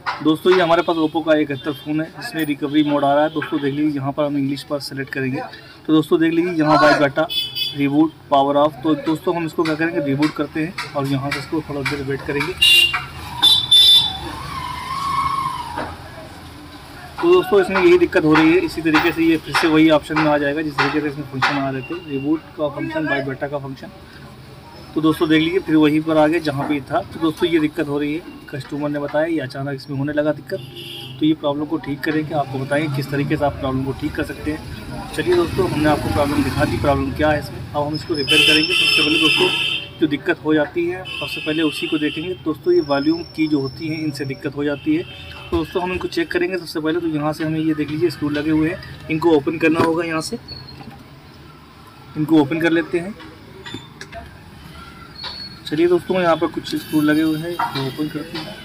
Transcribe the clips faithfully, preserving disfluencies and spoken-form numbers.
दोस्तों ये हमारे पास ओप्पो का इकहत्तर फ़ोन है जिसमें रिकवरी मोड आ रहा है। दोस्तों देख लीजिए यहाँ पर हम इंग्लिश पर सेलेक्ट करेंगे तो दोस्तों देख लीजिए यहाँ wipe data reboot power off. तो दोस्तों हम इसको क्या करेंगे, रिबूट करते हैं और यहाँ से इसको थोड़ा देर वेट करेंगे। तो दोस्तों इसमें यही दिक्कत हो रही है। इसी तरीके से ये फिर से वही ऑप्शन में आ जाएगा जिस तरीके से इसमें फंक्शन आ रहे थे, रिबूट का फंक्शन, बाय डाटा का फंक्शन। तो दोस्तों देख लीजिए फिर वहीं पर आ गए जहाँ पे था। तो दोस्तों ये दिक्कत हो रही है, कस्टमर ने बताया ये अचानक इसमें होने लगा दिक्कत। तो ये प्रॉब्लम को ठीक करेंगे, आपको बताएंगे किस तरीके से आप प्रॉब्लम को ठीक कर सकते हैं। चलिए दोस्तों हमने आपको प्रॉब्लम दिखा दी, प्रॉब्लम क्या है इसमें। अब हम इसको रिपेयर करेंगे। सबसे पहले दोस्तों जो दिक्कत हो जाती है सबसे पहले उसी को देखेंगे। दोस्तों ये वॉल्यूम की जो होती है इनसे दिक्कत हो जाती है। तो दोस्तों हम इनको चेक करेंगे। सबसे पहले तो यहाँ से हमें ये देख लीजिए स्क्रू लगे हुए हैं, इनको ओपन करना होगा। यहाँ से इनको ओपन कर लेते हैं। चलिए दोस्तों यहाँ पर कुछ स्क्रू लगे हुए हैं, इसको ओपन करते हैं।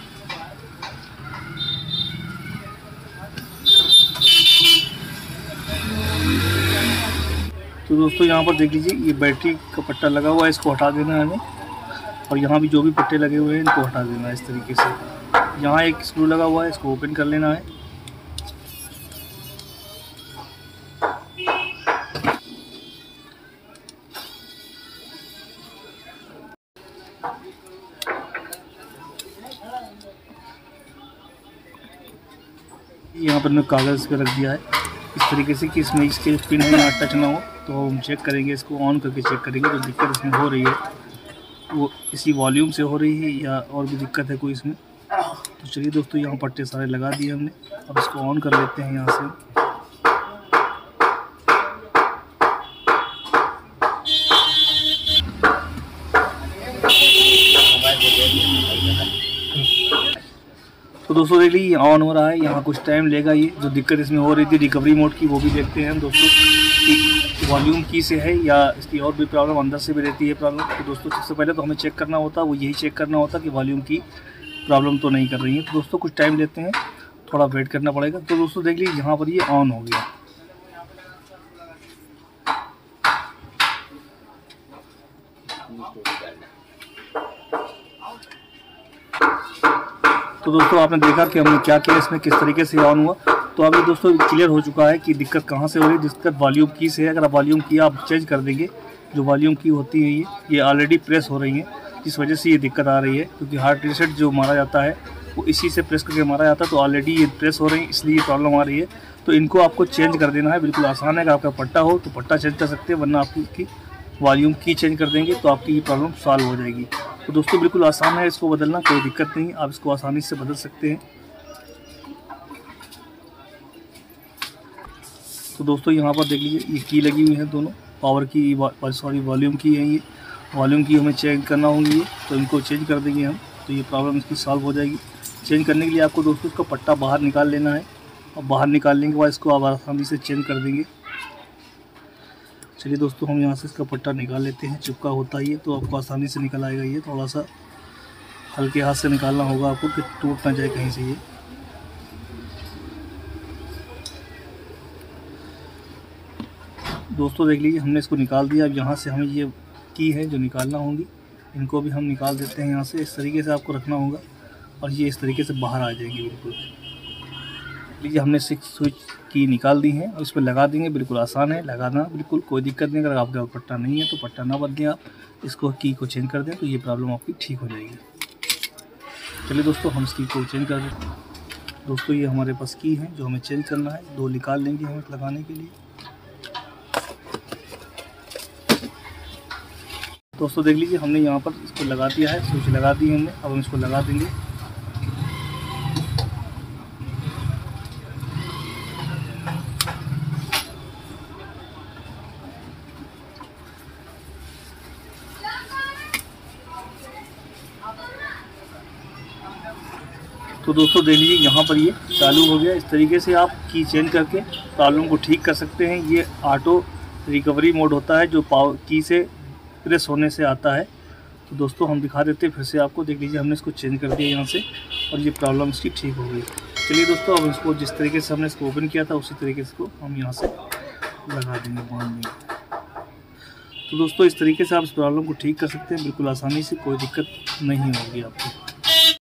तो दोस्तों यहाँ पर देख लीजिए ये बैटरी का पट्टा लगा हुआ है, इसको हटा देना है हमें। और यहाँ भी जो भी पट्टे लगे हुए हैं इनको हटा देना है इस तरीके से। यहाँ एक स्क्रू लगा हुआ है, इसको ओपन कर लेना है। यहाँ पर मैं कागज़ पे रख दिया है इस तरीके से कि इसमें इसके पिन है ना टच ना हो। तो हम चेक करेंगे, इसको ऑन करके चेक करेंगे। जो दिक्कत इसमें हो रही है वो इसी वॉल्यूम से हो रही है या और भी दिक्कत है कोई इसमें। तो चलिए दोस्तों यहाँ पट्टे सारे लगा दिए हमने। अब इसको ऑन कर लेते हैं यहाँ से। तो दोस्तों देख लीजिए ऑन हो रहा है, यहाँ कुछ टाइम लेगा। ये जो दिक्कत इसमें हो रही थी रिकवरी मोड की वो भी देखते हैं हम दोस्तों कि वॉल्यूम की से है या इसकी और भी प्रॉब्लम अंदर से भी रहती है प्रॉब्लम। तो दोस्तों सबसे पहले तो हमें चेक करना होता वो यही चेक करना होता कि वॉल्यूम की प्रॉब्लम तो नहीं कर रही है। तो दोस्तों कुछ टाइम लेते हैं, थोड़ा वेट करना पड़ेगा। तो दोस्तों देख लीजिए यहाँ पर ये ऑन हो गया। तो दोस्तों आपने देखा कि हमने क्या किया, इसमें किस तरीके से ऑन हुआ। तो अभी दोस्तों क्लियर हो चुका है कि दिक्कत कहाँ से हो रही है। दिक्कत वॉल्यूम की से है। अगर आप वॉल्यूम की आप चेंज कर देंगे, जो वॉल्यूम की होती है ये ये ऑलरेडी प्रेस हो रही है, जिस वजह से ये दिक्कत आ रही है। क्योंकि हार्ड रीसेट जो मारा जाता है वो इसी से प्रेस करके मारा जाता है। तो ऑलरेडी ये प्रेस हो रही है, इसलिए ये प्रॉब्लम आ रही है। तो इनको आपको चेंज कर देना है, बिल्कुल आसान है। अगर आपका पट्टा हो तो पट्टा चेंज कर सकते हैं, वरना आपकी वॉल्यूम की चेंज कर देंगे तो आपकी ये प्रॉब्लम सॉल्व हो जाएगी। तो दोस्तों बिल्कुल आसान है इसको बदलना, कोई दिक्कत नहीं, आप इसको आसानी से बदल सकते हैं। तो दोस्तों यहाँ पर देख लीजिए ये की लगी हुई है दोनों, पावर की सॉरी वॉल्यूम की है। ये वॉल्यूम की हमें चेंज करना होगी ये, तो इनको चेंज कर देंगे हम, तो ये प्रॉब्लम इसकी सॉल्व हो जाएगी। चेंज करने के लिए आपको दोस्तों इसका पट्टा बाहर निकाल लेना है और बाहर निकालने के बाद इसको आप आसानी से चेंज कर देंगे। चलिए दोस्तों हम यहाँ से इसका पट्टा निकाल लेते हैं। चिपका होता ही है तो आपको आसानी से निकल आएगा। ये थोड़ा सा हल्के हाथ से निकालना होगा आपको कि टूट ना जाए कहीं से ये। दोस्तों देख लीजिए हमने इसको निकाल दिया। अब यहाँ से हमें ये की है जो निकालना होगी, इनको भी हम निकाल देते हैं यहाँ से। इस तरीके से आपको रखना होगा और ये इस तरीके से बाहर आ जाएंगे बिल्कुल। लीजिए हमने सिक्स स्विच की निकाल दी है और इस पर लगा देंगे। बिल्कुल आसान है लगाना, बिल्कुल कोई दिक्कत नहीं। अगर आपका पट्टा नहीं है तो पट्टा ना बदलें, आप इसको की को चेंज कर दें तो ये प्रॉब्लम आपकी ठीक हो जाएगी। चलिए दोस्तों हम इस की को चेंज कर देते हैं। दोस्तों ये हमारे पास की है जो हमें चेंज करना है, दो निकाल लेंगे हम लगाने के लिए। दोस्तों देख लीजिए हमने यहाँ पर इसको लगा दिया है, स्विच लगा दी है हमने। अब हम इसको लगा देंगे। तो दोस्तों देख लीजिए यहाँ पर ये चालू हो गया। इस तरीके से आप की चेंज करके प्रॉब्लम को ठीक कर सकते हैं। ये ऑटो रिकवरी मोड होता है जो पावर की से प्रेस होने से आता है। तो दोस्तों हम दिखा देते हैं फिर से आपको। देख लीजिए हमने इसको चेंज कर दिया यहाँ से और ये प्रॉब्लम इसकी ठीक हो गई। चलिए दोस्तों अब इसको जिस तरीके से हमने इसको ओपन किया था उसी तरीके से इसको हम यहाँ से लगा देंगे, बांध देंगे। तो दोस्तों इस तरीके से आप इस प्रॉब्लम को ठीक कर सकते हैं बिल्कुल आसानी से, कोई दिक्कत नहीं होगी आपको।